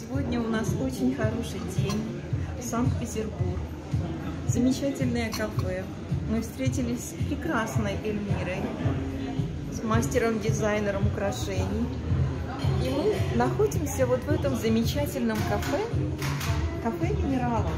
Сегодня у нас очень хороший день, Санкт-Петербург, замечательное кафе. Мы встретились с прекрасной Эльмирой, с мастером-дизайнером украшений. И мы находимся вот в этом замечательном кафе, кафе «Минералов».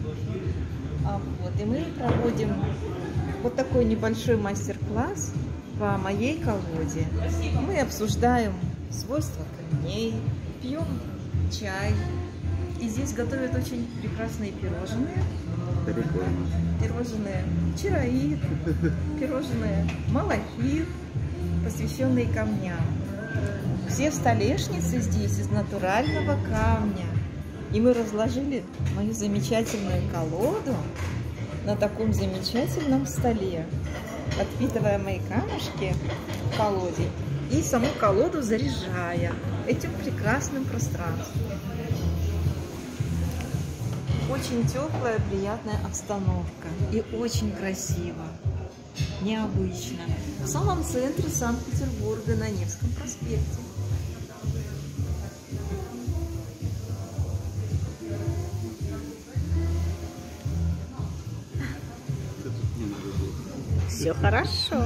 И мы проводим вот такой небольшой мастер-класс по моей колоде. Мы обсуждаем свойства камней, пьем чай. И здесь готовят очень прекрасные пирожные. Пирожные чароид, пирожные малахит, посвященные камням. Все столешницы здесь из натурального камня. И мы разложили мою замечательную колоду на таком замечательном столе, подпитывая мои камушки в колоде и саму колоду заряжая этим прекрасным пространством. Очень теплая, приятная обстановка и очень красиво, необычно. В самом центре Санкт-Петербурга, на Невском проспекте. Все хорошо.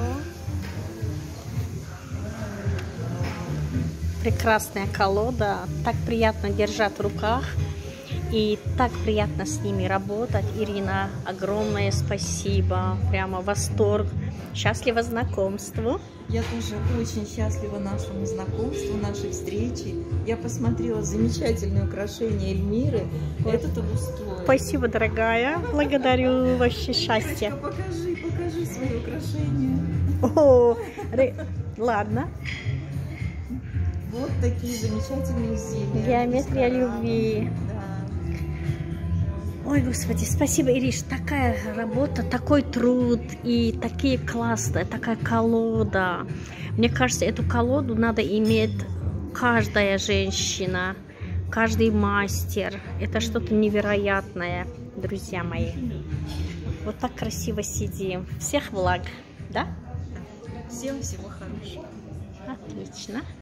Прекрасная колода, так приятно держать в руках и так приятно с ними работать. Ирина, огромное спасибо, прямо восторг. Счастлива знакомству. Я тоже очень счастлива нашему знакомству, нашей встрече. Я посмотрела замечательные украшения Эльмиры. Это того стоит. Спасибо, дорогая. Благодарю, вообще счастье. Покажи свои украшения. О, ладно. Вот такие замечательные изделия. Геометрия любви. Да. Ой, Господи, спасибо, Ириш. Такая работа, такой труд и такие классные, такая колода. Мне кажется, эту колоду надо иметь каждая женщина, каждый мастер. Это что-то невероятное, друзья мои. Вот так красиво сидим. Всех благ, да? Всем всего хорошего. Отлично.